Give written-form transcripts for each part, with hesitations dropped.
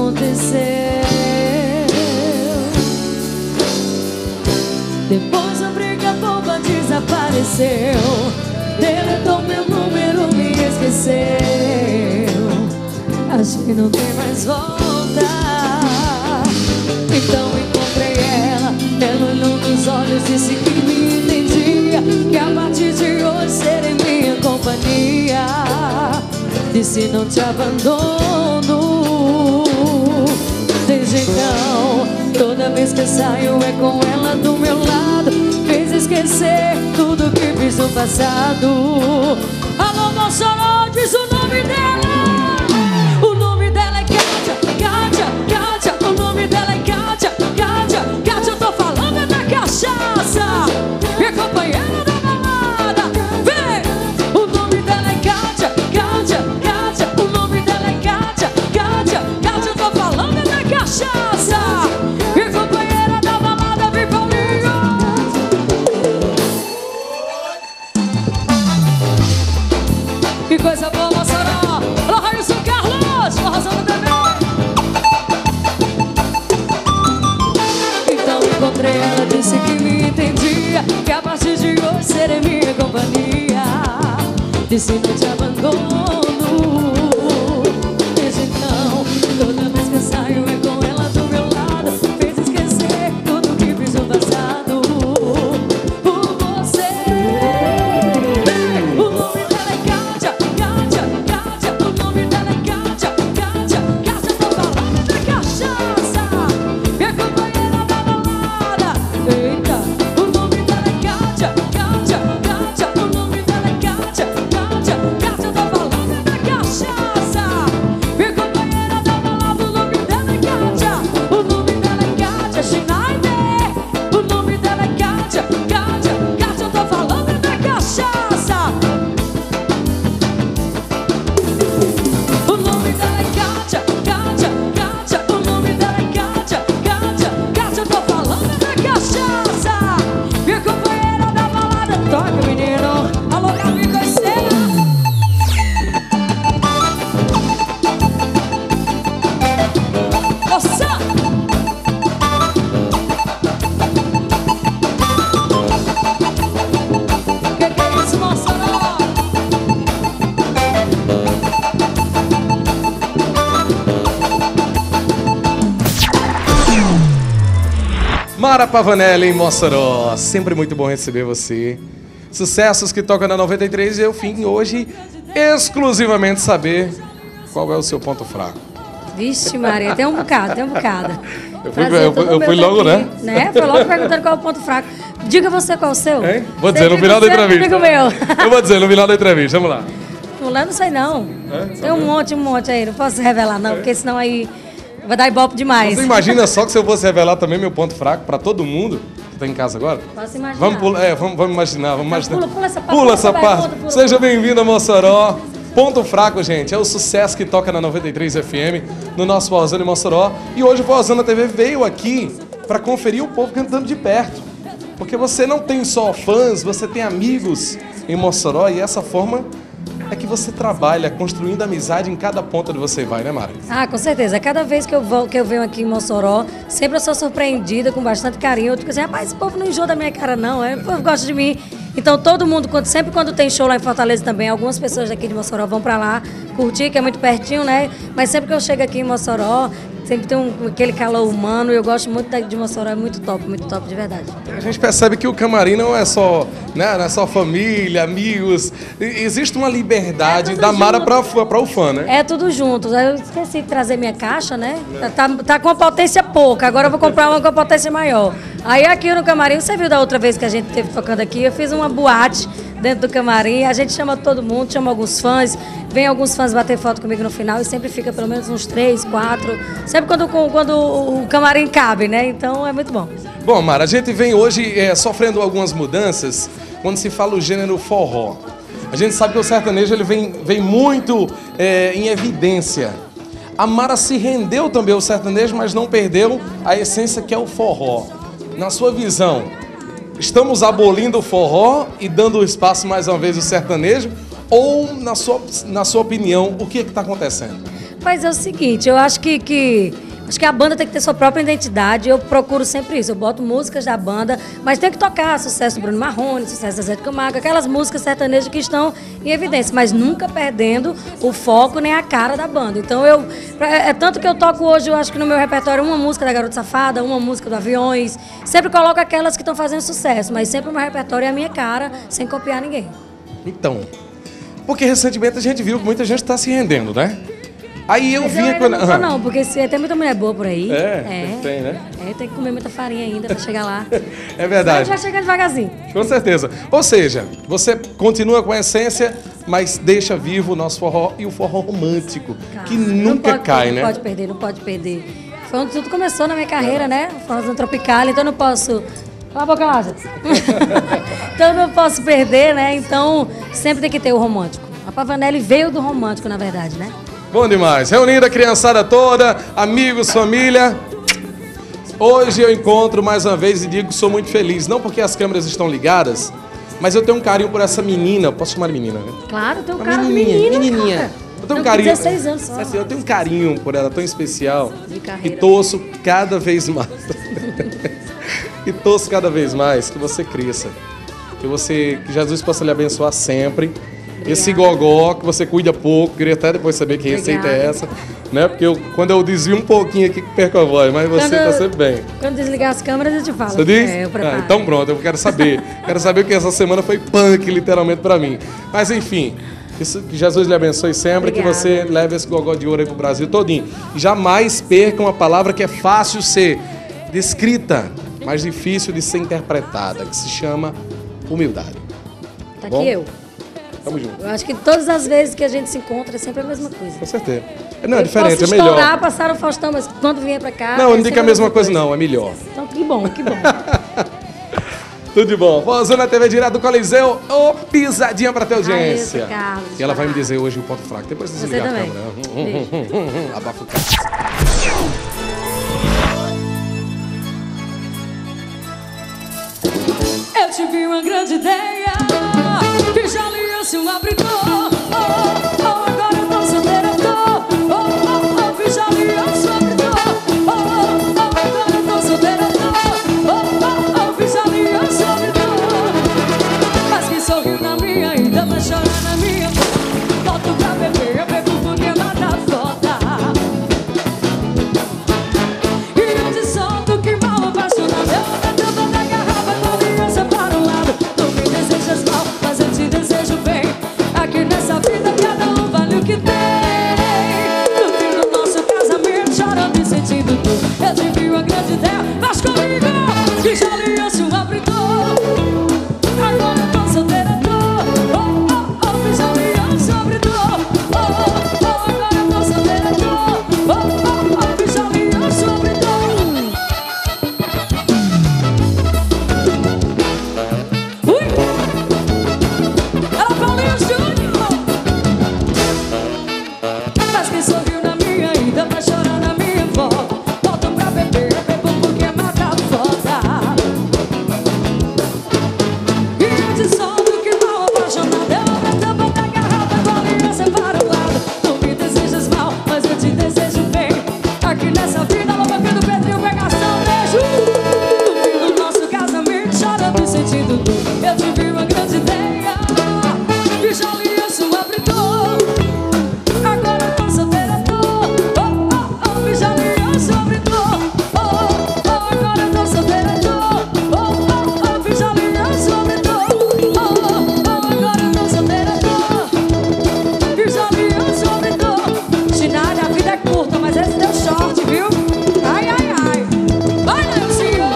aconteceu. Depois a briga boba desapareceu. Deletou meu número, me esqueceu. Acho que não tem mais volta. Então encontrei ela. Ela olhou nos olhos, disse que me entendia, que a partir de hoje seria minha companhia. Disse não te abandono. Desde então, toda vez que eu saio é com ela do meu lado. Fez esquecer tudo que fiz no passado. Alô, Mossoró, diz o nome dela. O nome dela é Kátia, Kátia, Kátia. O nome dela é Kátia, Kátia, Kátia. Eu tô falando é da cachaça, minha companheira da balada. Vem! O nome dela é Kátia, Kátia, Kátia. O nome dela é Kátia, Kátia, Kátia. Eu tô falando é da cachaça, minha companheira da balada. Vem, Paulinho! Que coisa boa, Mossoró! Alô, Railson Carlos! Tô arrasando, bebê! Então encontrei ela, disse que me entendia, que a partir de hoje seria minha companhia. Disse não te abandono. Desde então, toda vez que eu saio é com ela do meu lado. Fez esquecer tudo que fiz no passado. Por você. O nome dela é Kátia, Kátia, Kátia. O nome dela é Kátia, Kátia, Kátia. Tô falando da cachaça, minha companheira da balada. Eita, o nome dela é Kátia, Kátia, Kátia. O nome dela é Kátia, Kátia, Kátia. Tô falando da cachaça, minha companheira da balada. O nome dela é Kátia, o nome dela é Kátia Schneider. O nome dela é Kátia, Kátia, Kátia. Eu tô falando da cachaça. O nome dela é Kátia, Kátia, Kátia. O nome dela é Kátia, Kátia, Kátia. Eu tô falando da cachaça, minha companheira da balada. Toca, menino. Alô, Gabi Coiceira. Nossa! Que é isso, Mossoró? Mara Pavanelli em Mossoró, sempre muito bom receber você. Sucessos que tocam na 93 e eu vim hoje exclusivamente saber qual é o seu ponto fraco. Vixe, Maria, tem um bocado, tem um bocado. Eu fui logo, aqui, né? Foi logo perguntando qual é o ponto fraco. Diga você qual é o seu. Hein? Vou dizer no final da entrevista. Amigo meu. Eu vou dizer no final da entrevista, vamos lá. Não sei não. Tem um monte aí, não posso revelar não, porque senão aí vai dar ibope demais. Você imagina só que se eu fosse revelar também meu ponto fraco pra todo mundo que tá em casa agora? Posso imaginar. Vamos pular, vamos imaginar, vamos imaginar. Pula essa parte. Pula essa parte. Seja bem-vindo a Mossoró. Ponto fraco, gente, é o sucesso que toca na 93 FM, no nosso Forrozão em Mossoró. E hoje o Forrozão na TV veio aqui para conferir o povo cantando de perto. Porque você não tem só fãs, você tem amigos em Mossoró e essa forma é que você trabalha construindo amizade em cada ponta onde você vai, né, Mara? Ah, com certeza. Cada vez que eu venho aqui em Mossoró, sempre eu sou surpreendida com bastante carinho. Eu digo assim, rapaz, esse povo não enjoa da minha cara, não. O povo gosta de mim. Então todo mundo, sempre quando tem show lá em Fortaleza também, algumas pessoas daqui de Mossoró vão pra lá curtir, que é muito pertinho, né? Mas sempre que eu chego aqui em Mossoró, sempre tem aquele calor humano. Eu gosto muito de Mossoró, é muito top de verdade. A gente percebe que o camarim não é só, né, não é só família, amigos. Existe uma liberdade da Mara para o fã, né? É tudo junto. Eu esqueci de trazer minha caixa, né? Tá com a potência pouca, agora eu vou comprar uma com a potência maior. Aí aqui no camarim, você viu da outra vez que a gente esteve tocando aqui, eu fiz uma boate dentro do camarim, a gente chama todo mundo, chama alguns fãs, vem alguns fãs bater foto comigo no final e sempre fica pelo menos uns 3, 4, sempre quando o camarim cabe, né? Então é muito bom. Bom, Mara, a gente vem hoje sofrendo algumas mudanças quando se fala o gênero forró. A gente sabe que o sertanejo ele vem muito em evidência. A Mara se rendeu também ao sertanejo, mas não perdeu a essência que é o forró. Na sua visão, estamos abolindo o forró e dando espaço mais uma vez ao sertanejo? Ou, na sua opinião, o que está acontecendo? Rapaz, é o seguinte, eu acho que a banda tem que ter sua própria identidade. Eu procuro sempre isso. Eu boto músicas da banda, mas tem que tocar sucesso do Bruno Marrone, sucesso da Zé de Camargo, aquelas músicas sertanejas que estão em evidência, mas nunca perdendo o foco nem a cara da banda. Então é tanto que eu toco hoje, eu acho que no meu repertório, uma música da Garota Safada, uma música do Aviões. Sempre coloco aquelas que estão fazendo sucesso, mas sempre o meu repertório é a minha cara, sem copiar ninguém. Então, porque recentemente a gente viu que muita gente está se rendendo, né? Aí eu vinha quando... Não, porque tem muita mulher boa por aí. Tem, né? Tem que comer muita farinha ainda pra chegar lá. É verdade. A gente vai chegar devagarzinho. Com certeza. Ou seja, você continua com a essência, mas deixa vivo o nosso forró e o forró romântico, que nunca cai, né? Não pode perder. Foi onde tudo começou na minha carreira, né? Forró tropical, então eu não posso... Cala a boca, Lázaro. Então eu não posso perder, né? Então sempre tem que ter o romântico. A Pavanelli veio do romântico, na verdade, né? Bom demais. Reunindo a criançada toda, amigos, família. Hoje eu encontro mais uma vez e digo que sou muito feliz. Não porque as câmeras estão ligadas, mas eu tenho um carinho por essa menina. Posso chamar de menina, né? Claro, tem um cara de menininha. Cara. Eu tenho um carinho. 16 anos só. Assim, eu tenho um carinho por ela tão especial. De carreira. E torço cada vez mais. E torço cada vez mais que você cresça. Que Jesus possa lhe abençoar sempre. Obrigada. Esse gogó que você cuida pouco, queria até depois saber que receita é essa, né? Porque quando eu desvio um pouquinho aqui, perco a voz, mas você tá sempre bem. Quando desligar as câmeras, eu te falo. Você diz? Eu preparo. Então pronto, eu quero saber. Quero saber que essa semana foi punk, literalmente, pra mim. Mas enfim, que Jesus lhe abençoe sempre, obrigada. Que você leve esse gogó de ouro aí pro Brasil todinho. E jamais perca uma palavra que é fácil ser descrita, mas difícil de ser interpretada, que se chama humildade. Tá aqui eu. Tamo junto. Eu acho que todas as vezes que a gente se encontra é sempre a mesma coisa. Com certeza. Não, é diferente, é melhor. Estourar, passaram o Faustão, mas quando vier pra cá... Não, não digo que é a mesma coisa não, é melhor. Então que bom, que bom. Tudo de bom. Vozona TV direto do Coliseu, ô pisadinha pra ter audiência. Carlos, e ela vai me dizer hoje o ponto fraco. Depois de desligar a câmera. Abafa o cara. Eu tive uma grande ideia, fiz aliança um abridor. Agora eu tô solteira, fiz aliança um abridor. Agora eu tô solteira, fiz aliança um abridor. Mas que sorriu na minha, ainda vai chorar na minha. Volto pra beber, eu bebo porque mata a foda. E eu te solto que mal apaixonado. Eu tentando da garrafa com aliança para um lado. Não me desejas mal, mas eu te desejo bem. Aqui nessa vida cada um vale o que tem. No fim do nosso casamento, chorando e sentindo dor. Eu tive uma grande ideia, mas comigo que já aliança um abridor. Agora eu tô solteira, fiz aliança um abridor. Agora eu tô solteira, fiz aliança um abridor. Ui! Ela Paulinho Júnior! Mas quem sorriu na minha ainda vai chorar na minha volta. Volto pra beber, eu bebo porque mata a foda. E eu te solto que mal apaixonado. Eu abro a tampa da garrafa com a aliança para o lado. Não me desejas mal, mas eu te desejo bem. Aqui nessa vida, alô, meu filho Pedrinho, pegação, beijo. No fim do nosso casamento, chorando e sentindo dor. Eu tive uma grande ideia, fiz aliança um abridor. Agora eu tô solteira, fiz aliança um abridor. Agora eu tô solteira, fiz aliança um abridor. Agora eu tô solteira, fiz aliança um abridor. Chinalha, a vida é curta, mas esse deu short, viu? Ai, ai, ai. Vai, Nelsinho!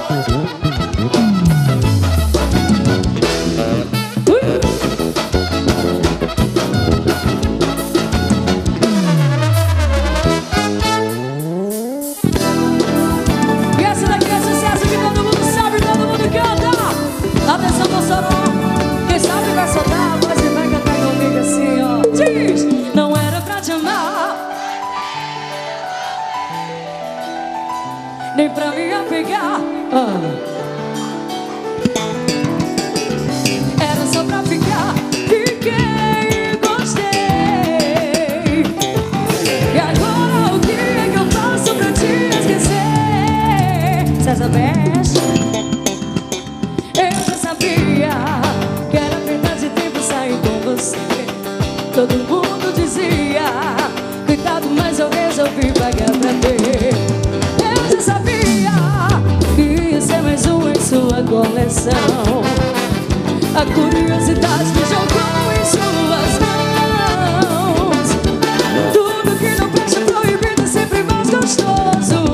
E essa daqui é sucesso que todo mundo sabe, todo mundo canta. Atenção, Mossoró. Quem sabe vai soltar, mas você vai cantar comigo assim, ó. Diz! Não era pra te amar, nem pra me apegar. Era só pra ficar. Fiquei e gostei. E a dessa vez. Eu já sabia que era perda de tempo sair com você. Todo mundo dizia, cuidado, mas eu resolvi pagar pra ter. Eu já sabia que ia ser mais um em sua coleção. A curiosidade me jogou em suas mãos. Tudo que não presta proibido é sempre mais gostoso.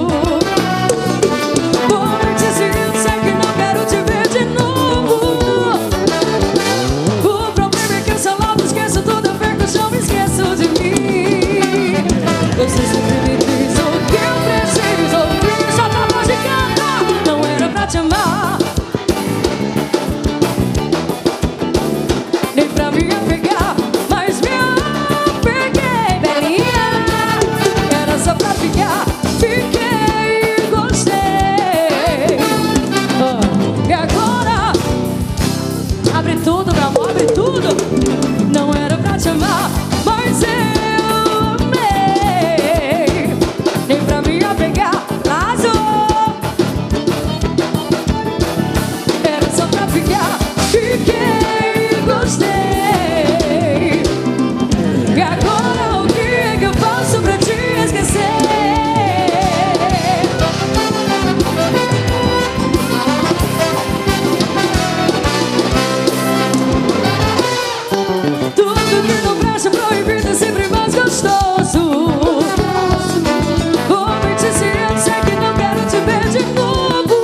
Vou me dizendo, sei que não quero te ver de novo. O problema é que eu sou logo esqueço tudo, eu perco o chão, me esqueço de mim. Você sempre me diz o que eu preciso ouvir. Só tava de cantar, não era pra te amar, nem pra me apegar, mas me apeguei, velhinha. Era só pra ficar, fiquei e gostei. E agora, abre tudo, meu amor, abre tudo. Não era pra te amar, mas eu amei, nem pra me apegar, lazou. Era só pra ficar, fiquei e gostei. E agora o que é que eu faço pra te esquecer? Tudo que não presta proibido é sempre mais gostoso. Vou me dizendo, sei que não quero te ver de novo.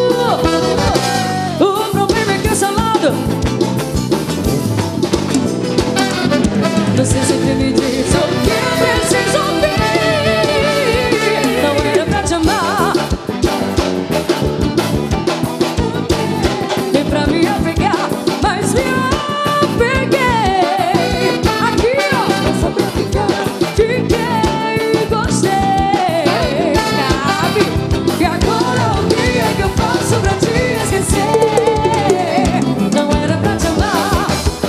O problema é que esse lado você sempre me diz o que eu preciso ouvir. Não era pra te amar, nem pra me apegar, mas me apeguei. Aqui, ó, só pra ficar, fiquei e gostei. Sabe? E agora o que é que eu faço pra te esquecer? Não era pra te amar,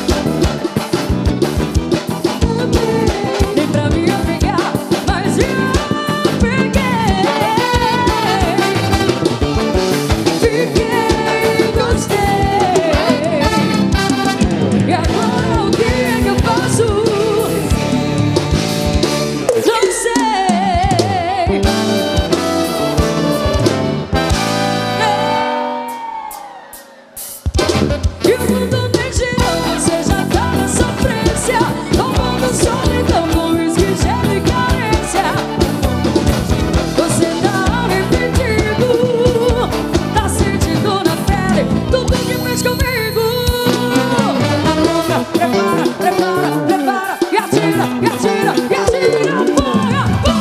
nem pra me apegar, mas me apeguei. Fiquei e gostei. E agora o que é que eu faço? Não sei. E o mundo nem girou, você já tá na sofrência, tomando solidão com uísque, gelo e carência. Você tá arrependido, tá sentindo na pele tudo que fez comigo. Agora prepara, prepara, prepara, e atira, e atira, e atira. Porra,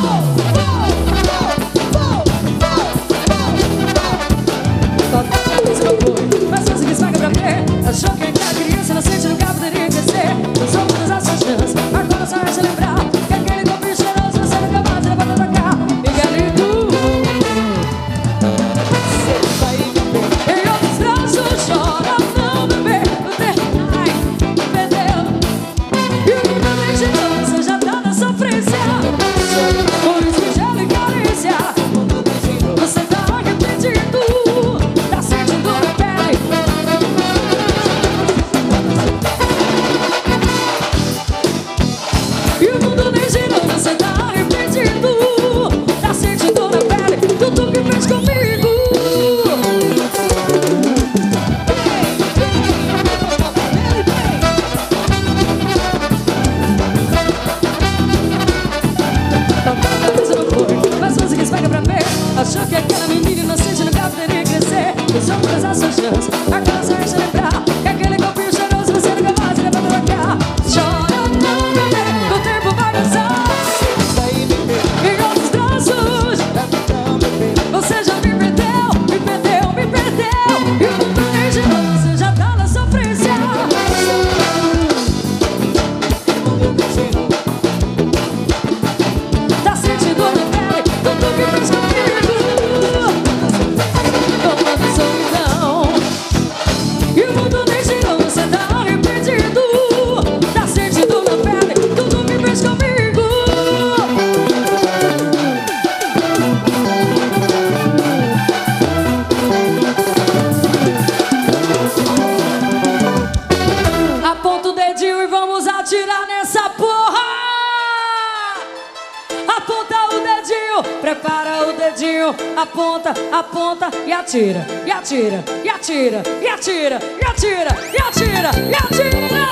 toca a cabeça no boi, mas você que esmaga pra ver. Achou que aquela criança inocente nunca poderia crescer. Usou todas as suas chances, agora só resta lembrar que aquele golpe cheiroso você nunca mais levou pra cá. Miguelito, você vai viver em outros braços, chora, não bebê. Ai, perdeu. E o mundo nem girou, você já tá na sofrência, por isso que gelo e carência. Você tá arrependido, tá sentindo na pele. E o mundo nem girou, você tá arrependido, tá sentindo na pele tudo que fez comigo. Toca a cabeça no boi, mas você que esmaga pra ver. Achou que aquela menina inocente nunca poderia crescer. Usou todas as suas chances, agora só resta lembrar que aquele golpinho cheiroso você nunca mais levou pra cá. Chora, não bebê, o tempo vai passar. Em outros braços, você já me perdeu, me perdeu, me perdeu. E o mundo nem girou, você já tá na sofrência. Tá sentindo na pele tudo que fez comigo. Tomando solidão. aponta, aponta e atira, e atira, e atira, e atira, e atira, e atira, e atira.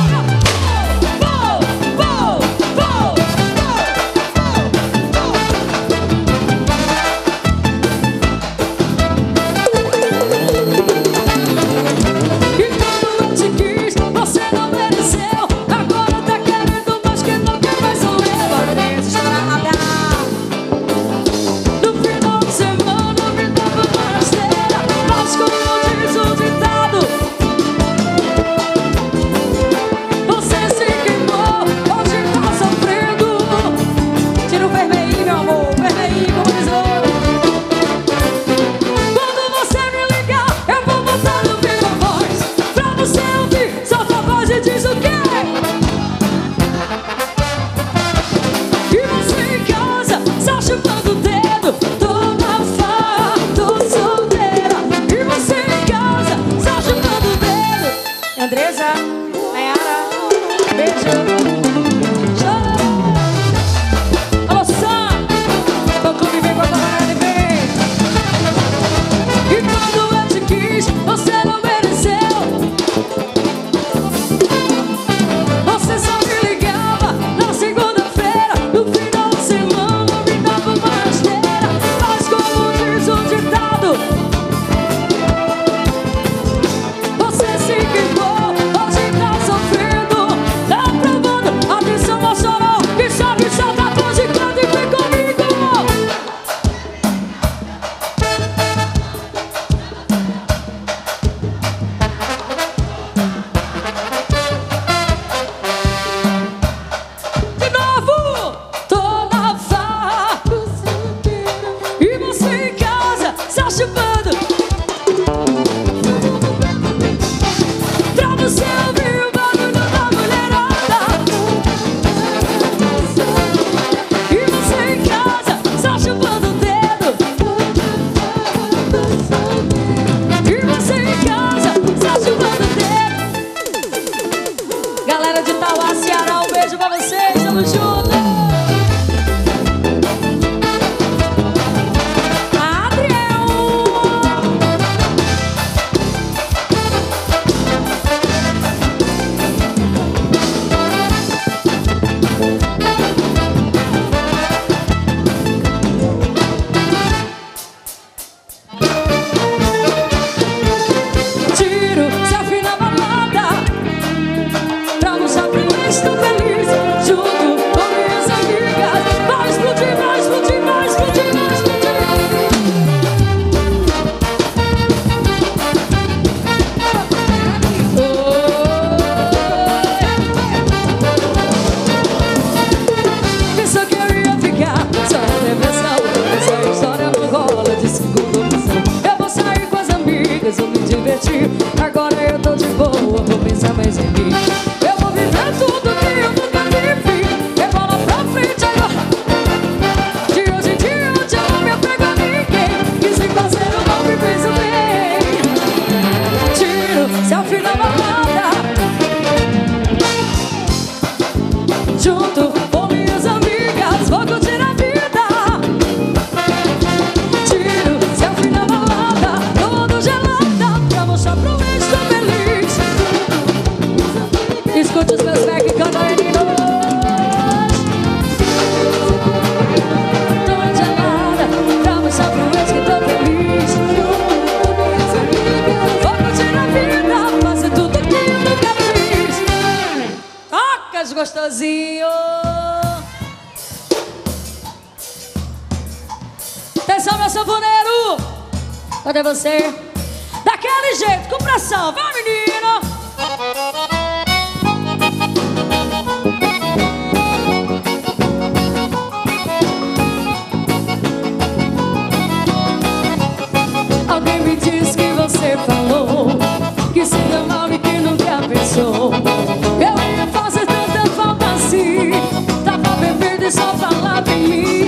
Gostosinho. Atenção, meu sanfoneiro. Cadê você? Daquele jeito, com pressão. Vai, menina. Alguém me disse que você falou que se amava e que nunca pensou. Eu ia fazer tanta falta assim. Tava bebendo e só falava em mim.